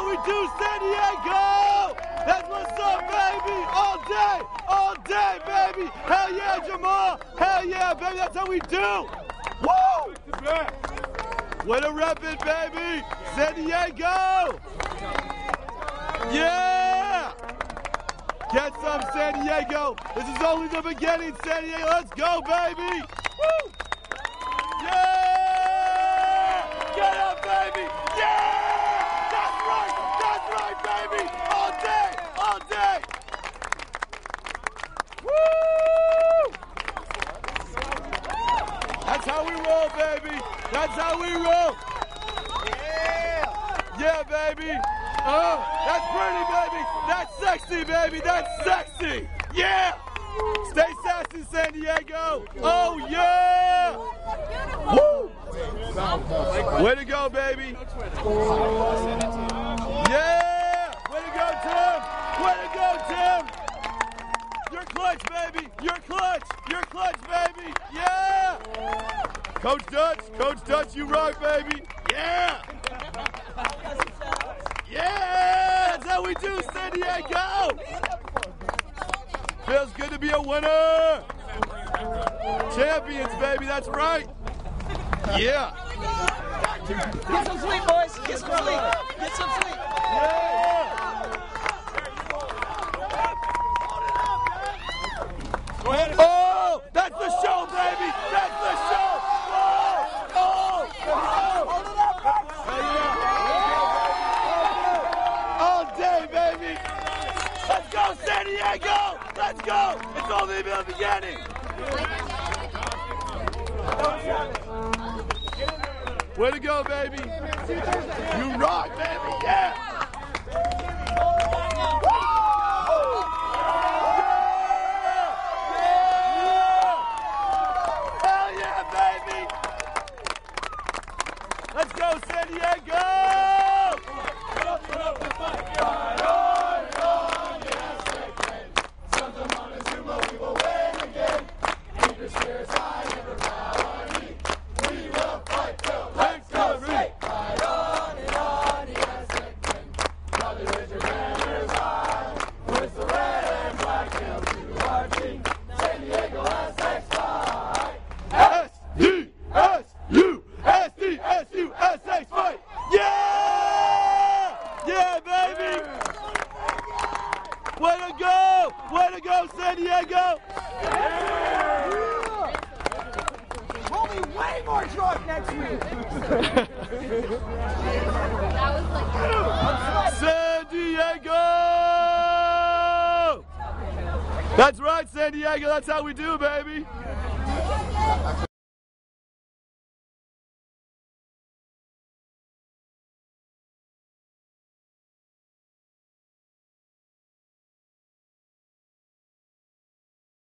how we do, San Diego! That's what's up, baby! All day, baby! Hell yeah, Jamal! Hell yeah, baby, that's how we do! Woo! Way to rep it, baby! San Diego! Yeah! Get some, San Diego! This is only the beginning, San Diego! Let's go, baby! Woo! Yeah! Get up, baby! Yeah! That's right, baby! All day! Woo! That's how we roll, baby! That's how we roll! Yeah! Yeah, baby! Oh, that's pretty, baby! That's sexy, baby! That's sexy! Yeah! Stay sassy, San Diego! Oh, yeah! Woo! Way to go, baby! Yeah! Way to go, Tim! Way to go, Tim! You're clutch, baby! You're clutch! You're clutch, baby! Yeah! Coach Dutch, you rock, baby! Yeah! Yeah! That's how we do, San Diego! Feels good to be a winner! Champions, baby, that's right! Yeah! Get some sleep, boys! Get some sleep! Get some sleep! Yeah! Oh! That's the show, baby! That's the show! Oh! All day, baby! Let's go, San Diego! Let's go! It's only the beginning! Way to go, baby! You rock, baby! Yeah! Hell yeah, baby! Let's go, San Diego! SDSU fight! Yeah! Yeah, baby! Way to go! Way to go, San Diego! We'll be way more drunk next week! San Diego! That's right, San Diego. That's how we do, baby.